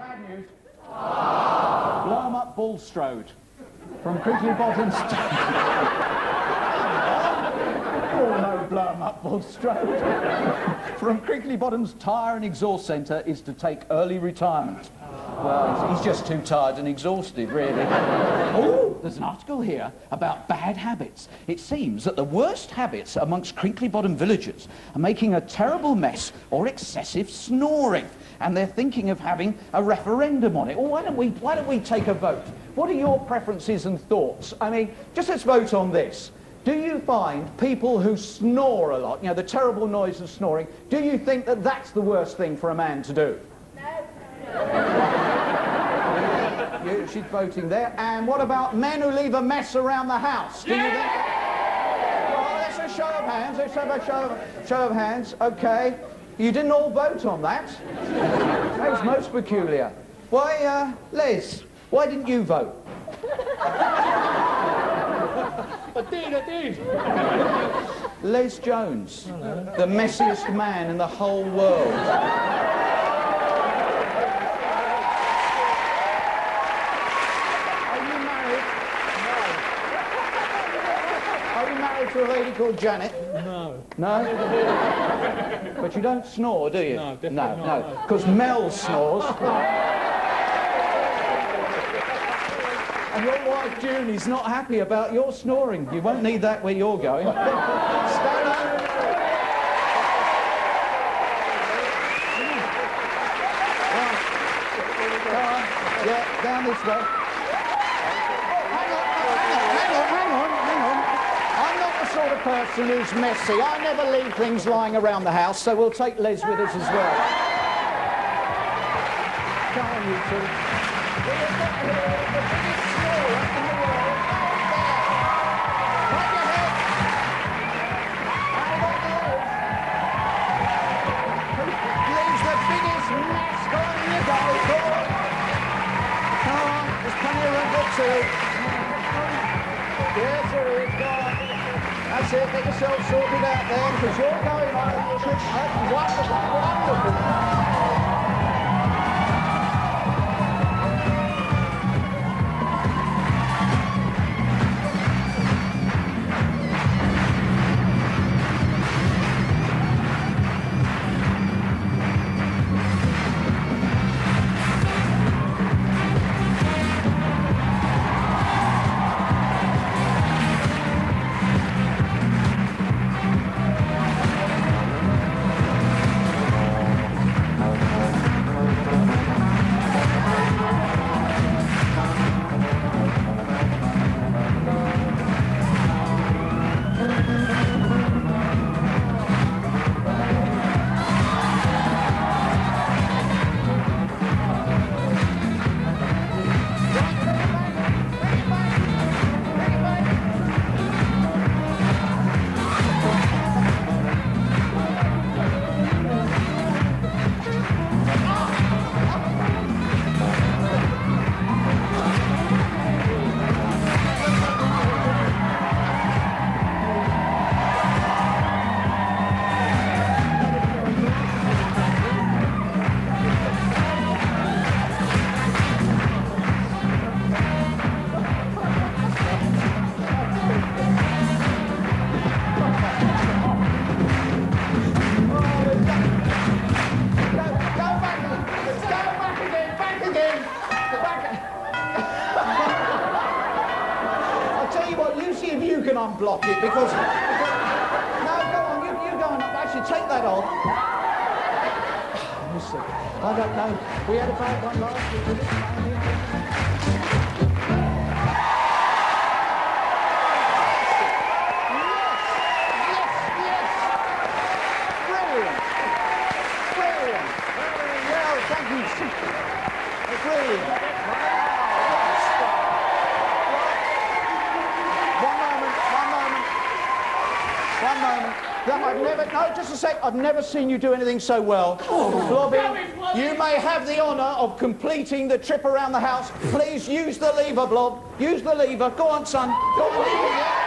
Bad news. Blow 'em up Bulstrode. From Crinkly Bottom's... Oh no, blow 'em up Bulstrode. From Crinkly Bottom's Tyre and Exhaust Centre is to take early retirement. Well, he's just too tired and exhausted, really. Oh, there's an article here about bad habits. It seems that the worst habits amongst Crinkly Bottom villagers are making a terrible mess or excessive snoring. And they're thinking of having a referendum on it. Well, why don't we take a vote? What are your preferences and thoughts? I mean, just let's vote on this. Do you find people who snore a lot, you know, the terrible noise of snoring, do you think that that's the worst thing for a man to do? She's voting there. And what about men who leave a mess around the house? Do you think? Well, let's have a show of hands. Let's have a show of hands. Okay. You didn't all vote on that. That's most peculiar. Why, Les, why didn't you vote? I did. Les Jones, the messiest man in the whole world. To a lady called Janet? No. No? But you don't snore, do you? No, definitely not. No, because Mel snores. And your wife Junie's not happy about your snoring. You won't need that where you're going. Stand up. Go on. Yeah, down this way. Hang on. I'm not the sort of person who's messy. I never leave things lying around the house, so we'll take Les with us as well. Come on, you two. Lee's the biggest mess. Go on, you go. Come on, there's plenty of room for two. Yes, there is. Go on. That's it, get yourself sorted out then, because you're going on a trip. Wonderful, wonderful. Unblock it because no, go on, you go on. Actually, take that off. Listen, I don't know. We had a bad one last week, didn't we? Yes. Brilliant. Well, thank you. Brilliant. One moment. Just a sec. I've never seen you do anything so well. Blobby, you may have the honour of completing the trip around the house. Please use the lever, Blob. Use the lever. Go on, son. Go on.